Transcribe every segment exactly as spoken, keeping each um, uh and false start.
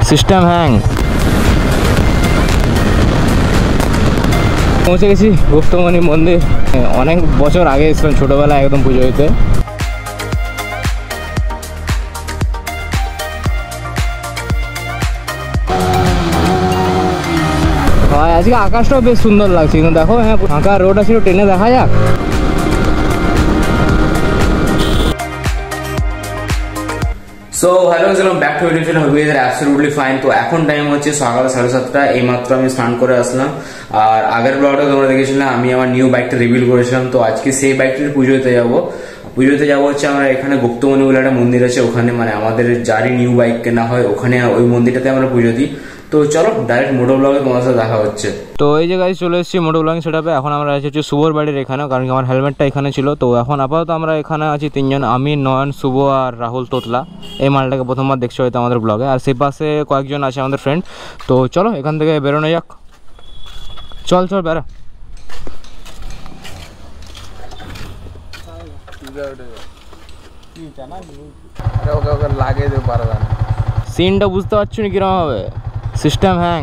System hang. পৌঁছে গেছি গুপ্তমণি মন্দির। অনেক বছর আগে এসেছিলাম ছোটোবেলায় একদম পুজো হইতে। হয় আজকে আকাশটাও বেশ সুন্দর লাগছে, কিন্তু দেখো হ্যাঁ ফাঁকা রোড আছে, ট্রেনে দেখা যাক। So hello welcome back to YouTube channel, hope you are absolutely fine. তো এখন টাইম হচ্ছে সকাল সাড়ে সাতটা। এই মাত্র আমি স্নান করে আসলাম। আর আগের ব্লগটা তোমরা দেখেছিলাম, আমি আমার নিউ বাইকটা রিভিল করেছিলাম। তো আজকে সেই বাইকটির পুজোতে যাবো। পুজোতে যাবো হচ্ছে আমরা এখানে গুপ্তমণি বলে একটা মন্দির আছে, ওখানে মানে আমাদের যারই নিউ বাইক কেনা হয় ওখানে ওই মন্দিরটাতে আমরা পুজো দিই। তো চলো ডাইরেক্ট মোটো ব্লগে তোমার সাথে দেখা হচ্ছে। তো এই যে গাইস চলে এসেছি মোটো ব্লগিং সেটআপে। এখন আমরা আছি হচ্ছে শুভর বাড়ির এখানে, কারণ কি আমার হেলমেটটা এখানে ছিল। তো এখন আপাতত আমরা এখানে আছি তিনজন, আমি, নয়ন, শুভ আর রাহুল তোতলা। এই মালটাকে প্রথমবার দেখছো হয়তো আমাদের ব্লগে। আর সেই পাশে কয়েকজন আছে আমাদের ফ্রেন্ড। তো চলো এখান থেকে বেরোনো যাক। চল চল বেরো। সিনটা বুঝতে পারছো না কিরকম হবে? System hang.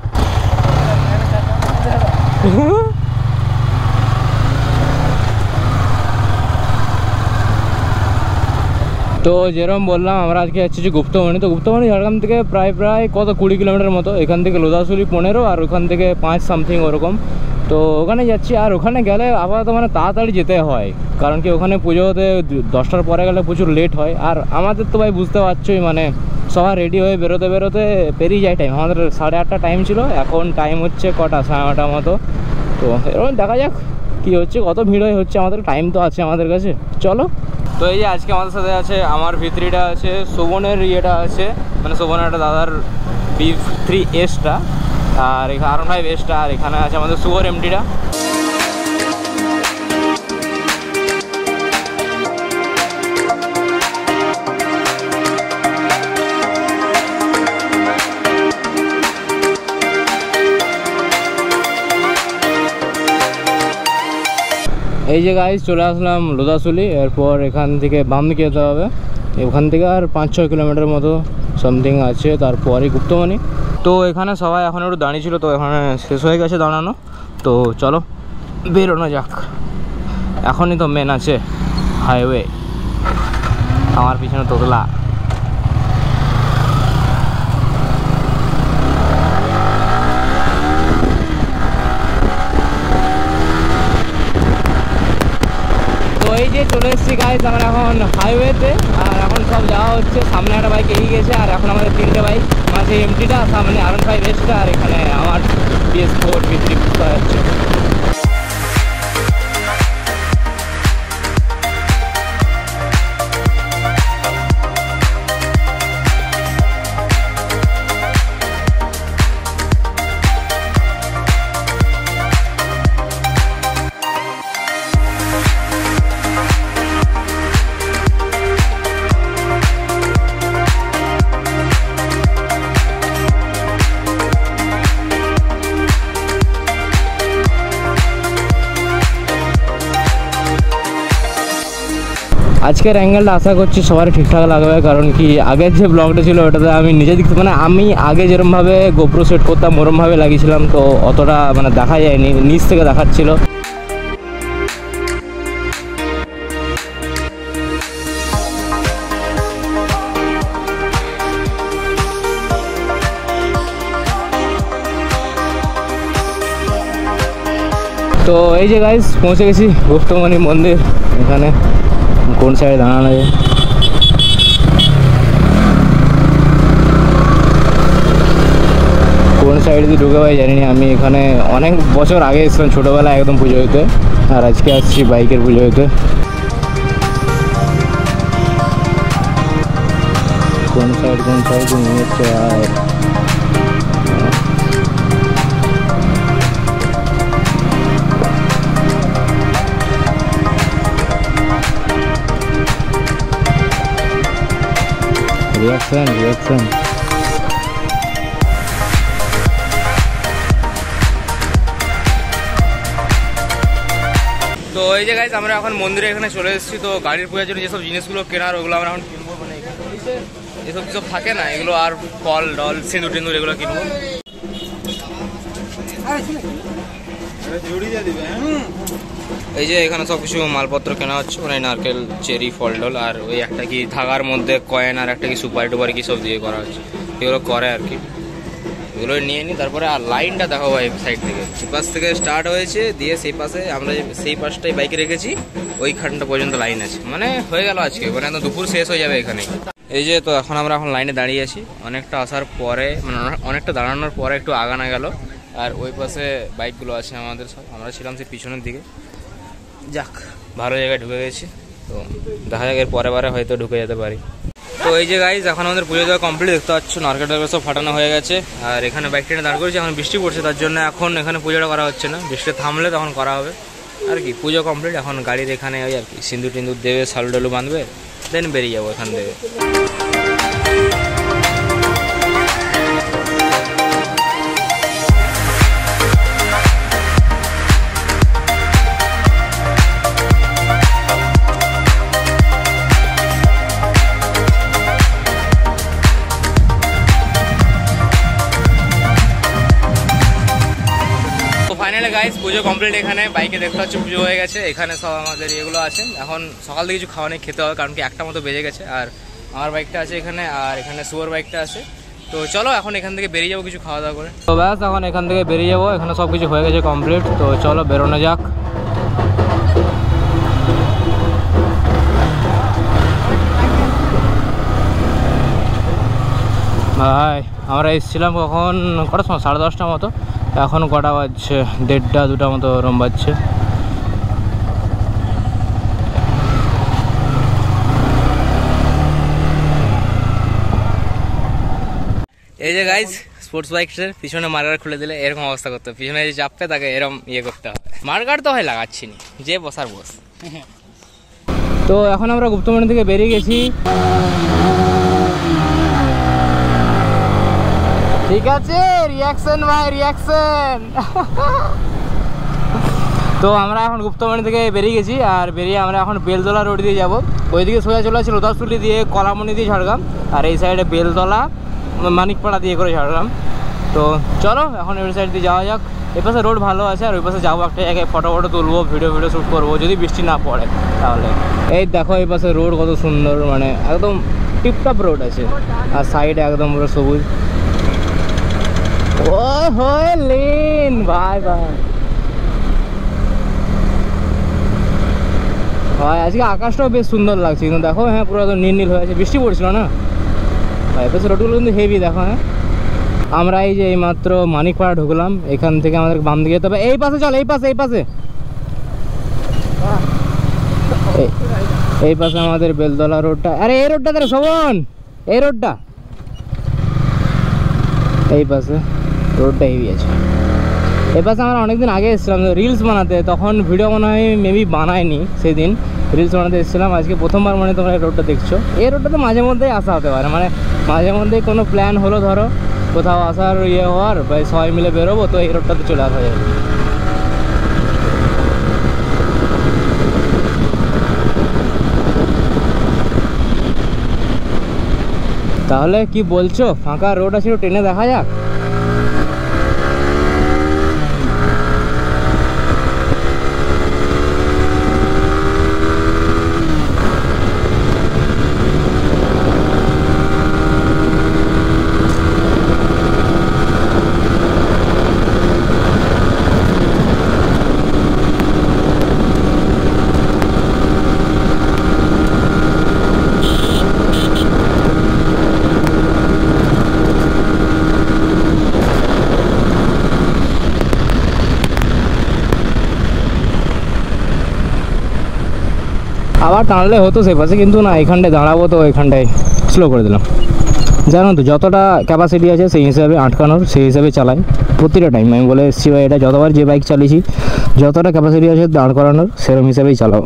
তো যেরকম বললাম আমরা আজকে যাচ্ছি যে গুপ্তমণি। তো গুপ্তমণি ঝাড়গ্রাম থেকে প্রায় প্রায় কত কুড়ি কিলোমিটার মতো। এখান থেকে লোধাশুলি পনেরো, আর ওখান থেকে পাঁচ সামথিং ওরকম। তো ওখানে যাচ্ছি। আর ওখানে গেলে আপাতত মানে তাড়াতাড়ি যেতে হয়, কারণ কি ওখানে পুজো হতে দশটার পরে গেলে প্রচুর লেট হয়। আর আমাদের তো ভাই বুঝতে পারছোই, মানে সবাই রেডি হয়ে বেরোতে বেরোতে পেরিয়ে যায় টাইম। আমাদের সাড়ে আটটা টাইম ছিল, এখন টাইম হচ্ছে কটা, সাড়ে নটার মতো। তো এরকম দেখা যাক কী হচ্ছে, কত ভিড় হচ্ছে। আমাদের টাইম তো আছে আমাদের কাছে, চলো। তো এই যে আজকে আমাদের সাথে আছে আমার ভিত্রিটা আছে, শোভনের ইয়েটা আছে, মানে শোভনের একটা দাদার বি থ্রি এসটা, আর এখানে আর ফাইভ এসটা, আর এখানে আছে আমাদের শুভর এমটিটা। এই যে গাইজ চলে আসলাম লোধাশুলি। এরপর এখান থেকে বাম দিকে যেতে হবে। ওখান থেকে আর পাঁচ ছয় কিলোমিটার মতো সামথিং আছে, তারপরই গুপ্তমণি। তো এখানে সবাই এখন একটু দাঁড়িয়ে ছিল, তো এখানে শেষ হয়ে গেছে দাঁড়ানো। তো চলো বেরোনো যাক। এখনই তো মেন আছে হাইওয়ে। আমার পিছনে তোতলা। এই যে চলে এসেছি গাইজ আমরা এখন হাইওয়েতে। আর এখন সব যাওয়া হচ্ছে। সামনে একটা বাইক এগিয়ে গেছে, আর এখন আমাদের তিনটে বাইক, মাঝে এমটিটা, সামনে আর ফাইভ এসটা, আর এখানে আমার পিএস ফোর বিক্রি করতে যাচ্ছে। আজকের অ্যাঙ্গেলটা আশা করছি সবার ঠিকঠাক লাগবে, কারণ কি আগের যে ব্লগটা ছিল ওটাতে আমি নিজে দেখতে, মানে আমি আগে যেরমভাবে গোপ্রো সেট করতাম ওরমভাবে লাগিয়েছিলাম, তো অতটা মানে দেখা যায়নি, নিচ থেকে দেখাচ্ছিল। তো এই যে গাইস পৌঁছে গেছি গুপ্তমণি মন্দির। এখানে কোন সাইডে দাঁড়ানো যায়, কোন সাইডে দিয়ে ঢুকে ভাই জানি না। আমি এখানে অনেক বছর আগে এসেছিলাম ছোটোবেলায় একদম পুজো হইতে, আর আজকে আসছি বাইকের পুজো হইতে। কোন সাইড কোন সাইড নিয়ে হচ্ছে আর রিয়াকশন রিয়াকশন তো এই যে গাইস আমরা এখন মন্দিরে এখানে চলে এসেছি। তো গাড়ির পূজার জন্য যেসব জিনিসগুলো কেনার ওগুলো আমরা এখন কিনবো। মানে এখানে এসব সব থাকে না, এগুলো আর ফল ডল সিঁদুর টিঁদুর এগুলো কিনবো। এই যে এখানে সব কিছু মালপত্র কেনা হচ্ছে, মানে নারকেল, চেরি, ফল ডল, আর ওই একটা কি ধাগার মধ্যে কয়েন আর একটা কি সুপারি টুপারি কি সব দিয়ে করা হচ্ছে, এগুলো করে আর কি। এগুলো নিয়ে নিই, তারপরে আর লাইনটা দেখো ভাই সাইড থেকে, এই পাশ থেকে স্টার্ট হয়েছে, দিয়ে সেই পাশে আমরা সেই পাশটাই বাইক রেখেছি, ওইখানটা পর্যন্ত লাইন আছে, মানে হয়ে গেল আজকে, মানে একদম দুপুর শেষ হয়ে যাবে এখানে। এই যে তো এখন আমরা এখন লাইনে দাঁড়িয়ে আছি, অনেকটা আসার পরে মানে অনেকটা দাঁড়ানোর পরে একটু আগানো গেল, আর ওই পাশে বাইকগুলো আছে আমাদের সব, আমরা ছিলাম সেই পিছনের দিকে। যাক, ভালো জায়গায় ঢুকে গেছি, তো দেখা যাক এর পরে বারে হয়তো ঢুকে যেতে পারি। তো এই যে গাইজ এখন আমাদের পুজো দেওয়া কমপ্লিট, দেখতে পাচ্ছ নারকেল টারকেল সব ফাটানো হয়ে গেছে, আর এখানে বাইক ট্রেনে দাঁড় করেছি, এখন বৃষ্টি পড়ছে তার জন্য এখন এখানে পুজোটা করা হচ্ছে না, বৃষ্টি থামলে তখন করা হবে আর কি। পুজো কমপ্লিট, এখন গাড়ির এখানে ওই আর কি সিঁদুর টিন্দুর দেবে, সালু ডালু বাঁধবে, দেন বেরিয়ে যাবো এখান থেকে। ফাইনালি গাইস পুজো কমপ্লিট, এখানে বাইকে দেখতে পাচ্ছি পুজো হয়ে গেছে, এখানে সব আমাদের এগুলো আছে, এখন সকাল থেকে কিছু খাওয়া নেই, খেতে হবে, কারণ কি একটা মতো বেজে গেছে, আর আমার বাইকটা আছে এখানে, আর এখানে সুয়ার বাইকটা আছে। তো চলো এখন এখান থেকে বেরিয়ে যাবো কিছু খাওয়া দাওয়া করে। তো ব্যাস এখন এখান থেকে বেরিয়ে যাবো, এখানে সব কিছু হয়ে গেছে কমপ্লিট, তো চলো বেরোনো যাক। ভাই আমরা এসেছিলাম কখন, কটার সময়, সাড়ে দশটার মতো, এখন কটা বাজছে, দেড়টা দুটা মতো ওরম বাজছে। এই যে গাইজ স্পোর্টস বাইকের পিছনে মার্কার খুলে দিলে এরকম অবস্থা করতে হবে, পিছনে যে চাপবে তাকে এরকম ইয়ে করতে হবে। মার্কার তো হয় লাগাচ্ছি নি, যে বসার বস। তো এখন আমরা গুপ্তমনি থেকে বেরিয়ে গেছি, ঠিক আছে, রিয়াকশন ভাই রিয়াকশন। তো আমরা এখন গুপ্তমনি থেকে বেরিয়ে গেছি, আর বেরিয়ে আমরা এখন বেলতলা রোড দিয়ে যাব, ওইদিকে সোজা চলে আছে লোদাসুলি দিয়ে কলামনি দিয়ে ঝাড়গ্রাম, আর এই সাইডে বেলতলা মানিকপাড়া দিয়ে করে ঝাড়গ্রাম। তো চলো এখন ওই সাইড দিয়ে যাওয়া যাক, এই পাশে রোড ভালো আছে, আর ওই পাশে যাবো একটা জায়গায় ফটো ফটো তুলবো, ভিডিও ভিডিও শ্যুট করবো, যদি বৃষ্টি না পড়ে তাহলে। এই দেখো এই পাশে রোড কত সুন্দর, মানে একদম টিপটপ রোড আছে, আর সাইডে একদম পুরো সবুজ। ও হয় লেন ভাই ভাই ভাই, আজকে আকাশটাও বেশ সুন্দর লাগছে, কিন্তু দেখো হ্যাঁ পুরো একদম নীল নীল হয়ে আছে, বৃষ্টি পড়ছিল না ভাই, বেশ রোডগুলো কিন্তু হেভি দেখো। হ্যাঁ আমরা এই যে এই মাত্র মানিকপাড়া ঢুকলাম, এখান থেকে আমাদের বাম দিকে যেতে হবে, এই পাশে চল, এই পাশে এই পাশে এই পাশে আমাদের বেলতলা রোডটা, আরে এই রোডটা তাহলে শোভন, এই রোডটা এই পাশে রোডটা হেভি আছে। এই পাশে আমরা অনেকদিন আগে এসেছিলাম রিলস বানাতে, তখন ভিডিও মনে হয় মেবি বানায়নি, সেদিন রিলস বানাতে এসেছিলাম, আজকে প্রথমবার মানে তোমরা এই রোডটা দেখছো। এই রোডটাতে মাঝে মধ্যেই আসা হতে পারে, মানে মাঝে মধ্যেই কোনো প্ল্যান হলো, ধরো কোথাও আসার ইয়ে হওয়ার বা সবাই মিলে বেরোবো, তো এই রোডটাতে চলে আসা যায়। তাহলে কি বলছো, ফাঁকা রোড আছে, ট্রেনে দেখা যাক। আবার টানলে হতো সেই পাশে, কিন্তু না এখানটায় দাঁড়াবো, তো এখানটায় স্লো করে দিলাম। জানো তো যতটা ক্যাপাসিটি আছে সেই হিসাবে আটকানোর, সেই হিসাবে চালাই প্রতিটা টাইম। আমি বলে এসেছি ভাই, এটা যতবার যে বাইক চালিয়েছি যতটা ক্যাপাসিটি আছে দাঁড় করানোর, সেরকম হিসাবেই চালাও।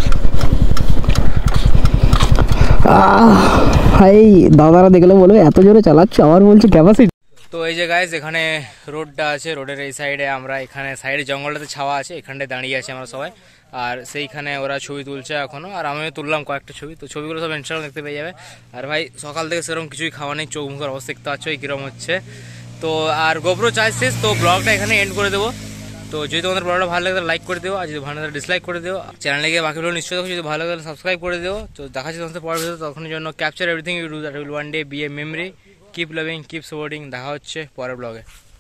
এই দাদারা দেখলে বলবে এত জোরে চালাচ্ছ, আবার বলছে ক্যাপাসিটি। তো এই যে গাইজ এখানে রোডটা আছে, রোডের এই সাইডে আমরা, এখানে সাইডে জঙ্গলটাতে ছাওয়া আছে, এখানটায় দাঁড়িয়ে আছি আমরা সবাই। আর সেইখানে ওরা ছবি তুলছে এখনও, আর আমিও তুললাম কয়েকটা ছবি। তো ছবিগুলো সব ইনস্টাগ্রাম দেখতে পেয়ে যাবে। আর ভাই সকাল থেকে সেরকম কিছুই খাওয়া নেই, চোখ মুখের অবস্থা দেখতে পাচ্ছ কীরকম হচ্ছে। তো আর গোপ্রো চার্জ শেষ, তো ব্লগটা এখানে এন্ড করে দেবো। তো যদি তোমাদের ব্লগটা ভালো লাগে লাইক করে দিও, আর যদি ভালো লাগে ডিসলাইক করে দিও। চ্যানেলে গিয়ে বাকি ভিডিও নিশ্চয়ই দেখো, যদি ভালো লাগে সাবস্ক্রাইব করে দিও। তো দেখা যাচ্ছে তোমাদের পরের ভিডিও, তখনের জন্য capture everything you do that will one day be a memory. Keep loving, keep supporting. দেখা হচ্ছে পরের ব্লগে।